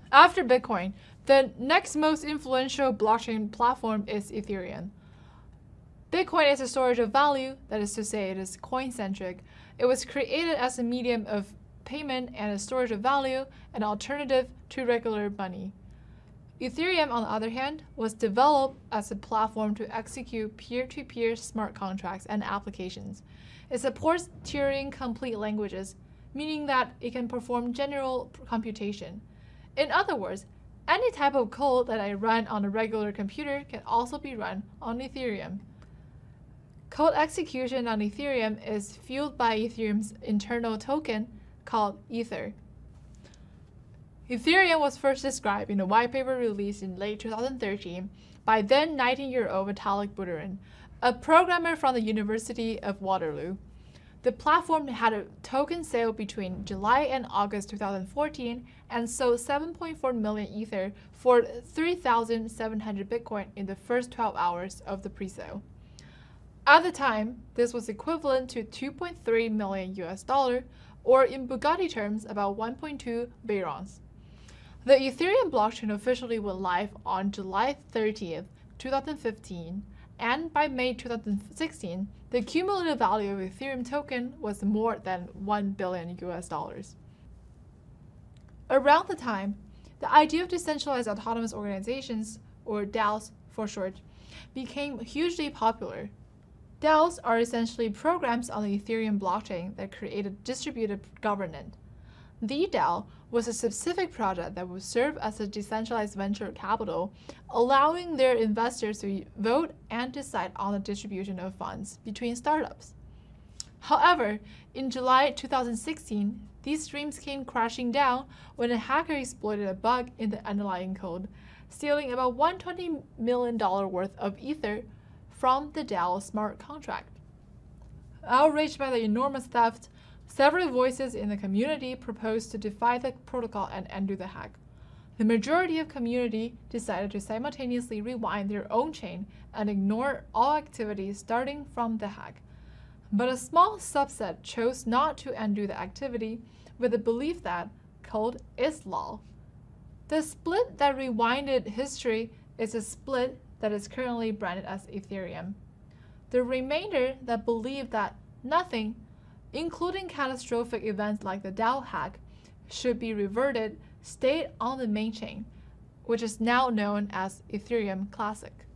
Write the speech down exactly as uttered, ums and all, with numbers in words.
After Bitcoin, the next most influential blockchain platform is Ethereum. Bitcoin is a storage of value, that is to say it is coin-centric. It was created as a medium of payment and a storage of value, an alternative to regular money. Ethereum, on the other hand, was developed as a platform to execute peer-to-peer smart contracts and applications. It supports Turing-complete languages, meaning that it can perform general computation. In other words, any type of code that I run on a regular computer can also be run on Ethereum. Code execution on Ethereum is fueled by Ethereum's internal token called Ether. Ethereum was first described in a white paper released in late two thousand thirteen by then nineteen-year-old Vitalik Buterin, a programmer from the University of Waterloo. The platform had a token sale between July and August two thousand fourteen and sold seven point four million Ether for three thousand seven hundred Bitcoin in the first twelve hours of the pre-sale. At the time, this was equivalent to two point three million U S dollar, or in Bugatti terms, about one point two barons. The Ethereum blockchain officially went live on July thirtieth, two thousand fifteen, and by May two thousand sixteen, the cumulative value of Ethereum token was more than one billion U S dollars. Around the time, the idea of decentralized autonomous organizations, or DAOs for short, became hugely popular. DAOs are essentially programs on the Ethereum blockchain that create a distributed governance. The DAO was a specific project that would serve as a decentralized venture capital, allowing their investors to vote and decide on the distribution of funds between startups. However, in July two thousand sixteen, these dreams came crashing down when a hacker exploited a bug in the underlying code, stealing about one hundred twenty million dollars worth of Ether from the DAO smart contract. Outraged by the enormous theft, several voices in the community proposed to defy the protocol and undo the hack. The majority of community decided to simultaneously rewind their own chain and ignore all activities starting from the hack. But a small subset chose not to undo the activity with the belief that code is law. The split that rewinded history is a split that is currently branded as Ethereum. The remainder that believe that nothing, including catastrophic events like the DAO hack, should be reverted, stayed on the main chain, which is now known as Ethereum Classic.